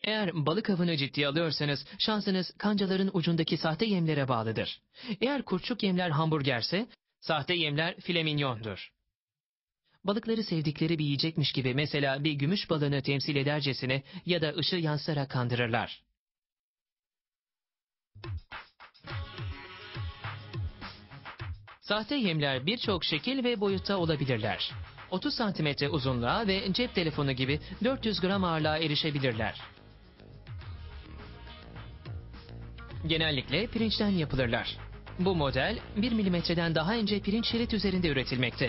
Eğer balık avını ciddiye alıyorsanız şansınız kancaların ucundaki sahte yemlere bağlıdır. Eğer kurtçuk yemler hamburgerse sahte yemler filet mignon'dur. Balıkları sevdikleri bir yiyecekmiş gibi mesela bir gümüş balığını temsil edercesine ya da ışığı yansıtarak kandırırlar. Sahte yemler birçok şekil ve boyutta olabilirler. 30 santimetre uzunluğa ve cep telefonu gibi 400 gram ağırlığa erişebilirler. Genellikle pirinçten yapılırlar. Bu model 1 milimetreden daha ince pirinç şerit üzerinde üretilmekte.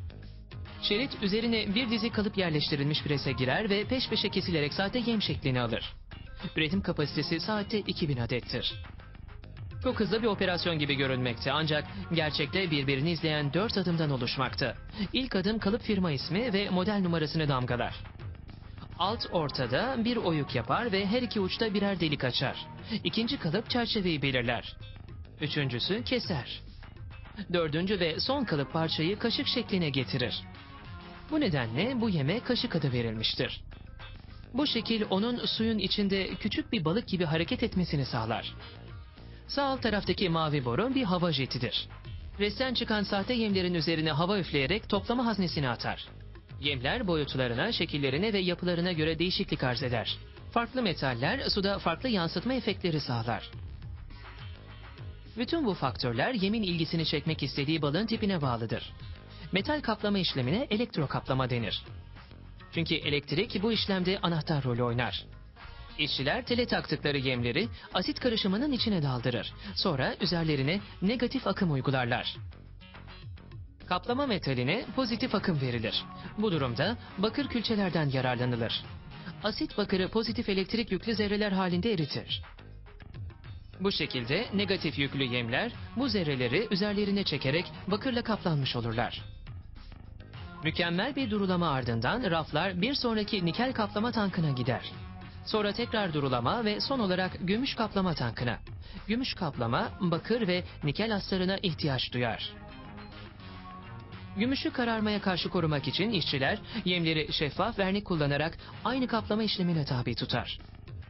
Şerit üzerine bir dizi kalıp yerleştirilmiş prese girer ve peş peşe kesilerek sahte yem şeklini alır. Üretim kapasitesi saatte 2000 adettir. Çok hızlı bir operasyon gibi görünmekte ancak gerçekte birbirini izleyen 4 adımdan oluşmakta. İlk adım kalıp firma ismi ve model numarasını damgalar. Alt ortada bir oyuk yapar ve her iki uçta birer delik açar. İkinci kalıp çerçeveyi belirler. Üçüncüsü keser. Dördüncü ve son kalıp parçayı kaşık şekline getirir. Bu nedenle bu yeme kaşık adı verilmiştir. Bu şekil onun suyun içinde küçük bir balık gibi hareket etmesini sağlar. Sağ alt taraftaki mavi boru bir hava jetidir. Resten çıkan sahte yemlerin üzerine hava üfleyerek toplama haznesine atar. Yemler boyutlarına, şekillerine ve yapılarına göre değişiklik arz eder. Farklı metaller suda farklı yansıtma efektleri sağlar. Bütün bu faktörler yemin ilgisini çekmek istediği balığın tipine bağlıdır. Metal kaplama işlemine elektro kaplama denir. Çünkü elektrik bu işlemde anahtar rolü oynar. İşçiler tele taktıkları yemleri asit karışımının içine daldırır. Sonra üzerlerine negatif akım uygularlar. Kaplama metaline pozitif akım verilir. Bu durumda bakır külçelerden yararlanılır. Asit bakırı pozitif elektrik yüklü zerreler halinde eritir. Bu şekilde negatif yüklü yemler bu zerreleri üzerlerine çekerek bakırla kaplanmış olurlar. Mükemmel bir durulama ardından raflar bir sonraki nikel kaplama tankına gider. Sonra tekrar durulama ve son olarak gümüş kaplama tankına. Gümüş kaplama bakır ve nikel astarına ihtiyaç duyar. Gümüşü kararmaya karşı korumak için işçiler yemleri şeffaf vernik kullanarak aynı kaplama işlemine tabi tutar.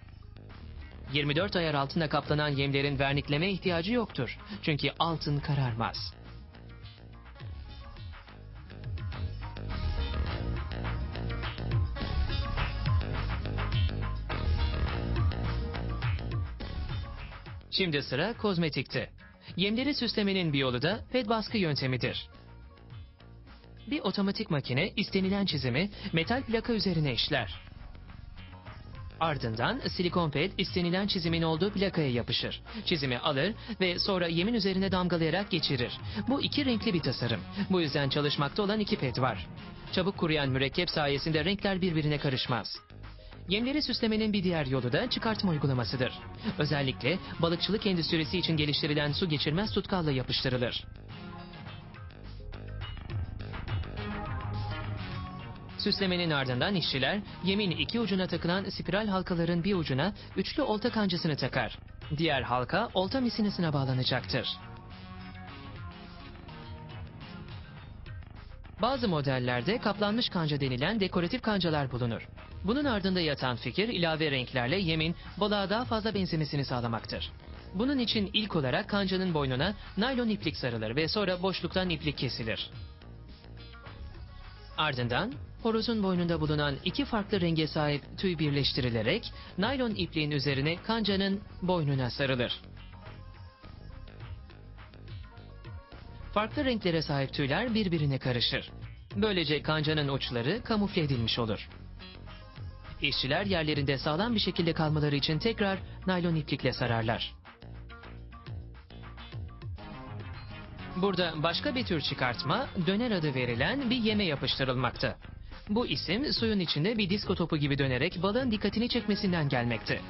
24 ayar altında kaplanan yemlerin vernikleme ihtiyacı yoktur. Çünkü altın kararmaz. Şimdi sıra kozmetikte. Yemleri süslemenin bir yolu da ped baskı yöntemidir. Bir otomatik makine istenilen çizimi metal plaka üzerine işler. Ardından silikon ped istenilen çizimin olduğu plakaya yapışır. Çizimi alır ve sonra yemin üzerine damgalayarak geçirir. Bu iki renkli bir tasarım. Bu yüzden çalışmakta olan iki ped var. Çabuk kuruyan mürekkep sayesinde renkler birbirine karışmaz. Yemleri süslemenin bir diğer yolu da çıkartma uygulamasıdır. Özellikle balıkçılık endüstrisi için geliştirilen su geçirmez tutkalla yapıştırılır. Süslemenin ardından işçiler yemin iki ucuna takılan spiral halkaların bir ucuna üçlü olta kancasını takar. Diğer halka olta misinasına bağlanacaktır. Bazı modellerde kaplanmış kanca denilen dekoratif kancalar bulunur. Bunun ardında yatan fikir ilave renklerle yemin balığa daha fazla benzemesini sağlamaktır. Bunun için ilk olarak kancanın boynuna naylon iplik sarılır ve sonra boşluktan iplik kesilir. Ardından horozun boynunda bulunan iki farklı renge sahip tüy birleştirilerek naylon ipliğin üzerine kancanın boynuna sarılır. Farklı renklere sahip tüyler birbirine karışır. Böylece kancanın uçları kamufle edilmiş olur. İşçiler yerlerinde sağlam bir şekilde kalmaları için tekrar naylon iplikle sararlar. Burada başka bir tür çıkartma, döner adı verilen bir yeme yapıştırılmakta. Bu isim suyun içinde bir disko topu gibi dönerek balığın dikkatini çekmesinden gelmekte.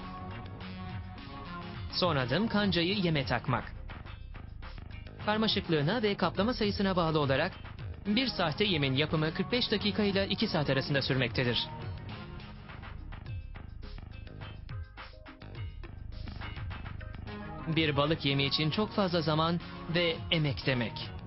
Son adım kancayı yeme takmak. Karmaşıklığına ve kaplama sayısına bağlı olarak bir sahte yemin yapımı 45 dakika ile 2 saat arasında sürmektedir. Bir balık yemi için çok fazla zaman ve emek demek.